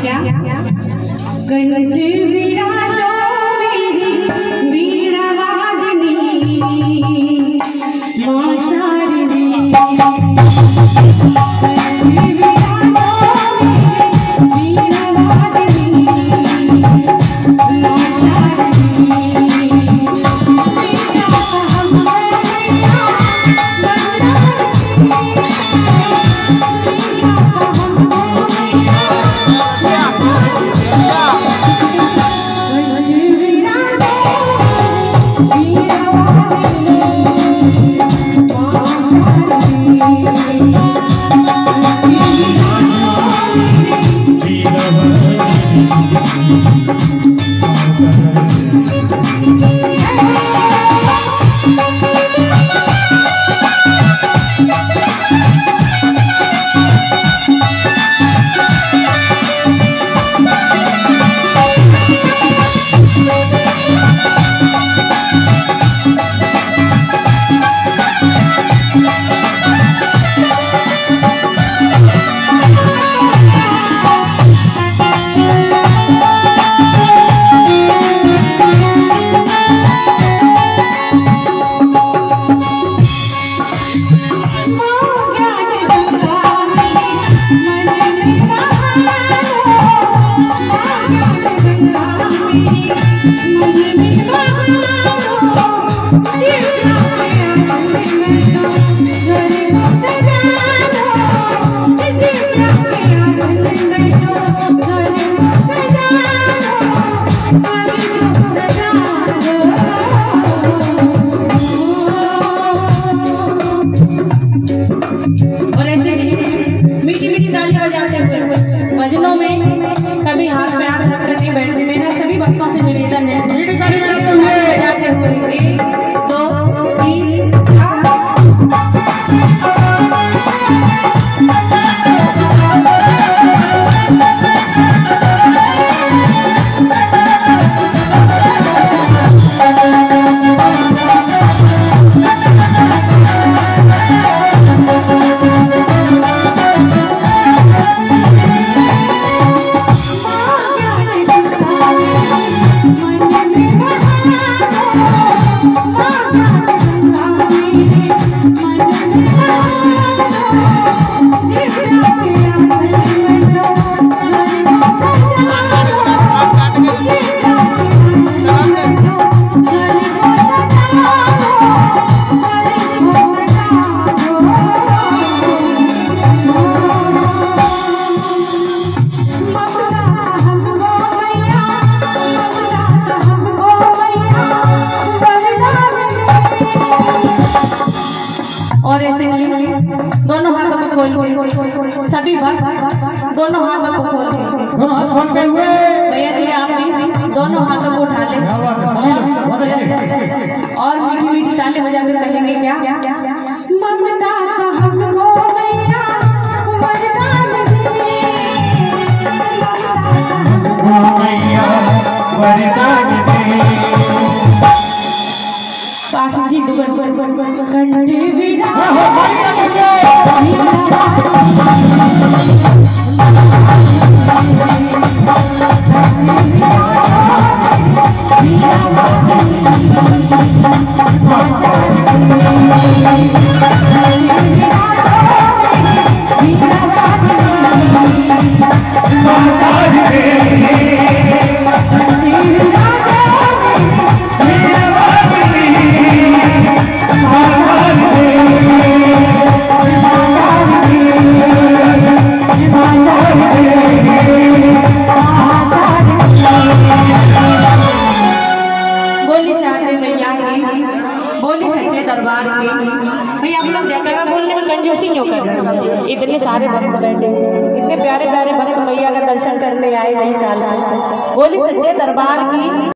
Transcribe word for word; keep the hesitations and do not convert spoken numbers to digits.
कंठ विराजो मेरी वीणवादिनी मां शारदी। भजनों में कभी हाथ में हाथ रख कर नहीं बैठते। मेरा सभी भक्तों से निवेदन है बजाते हुए एक दो तीन और ऐसे दोनों हाथों को खोल सभी भक्त दोनों हाथों को खोल भैया जी आप भी दोनों हाथों को उठा लें और मीठी मीठी ताली बजाकर कहेंगे क्या ममता का हमको भैया वरदान दे। काशी जी दुगन कंठ दरबार की भैया आप लोग जयकारा बोलने में कंजूसी क्यों कर रहे हैं? इतने सारे भक्त बैठे, इतने प्यारे प्यारे भक्त मैया का दर्शन करने आए नई साल में। बोली सच्चे दरबार की।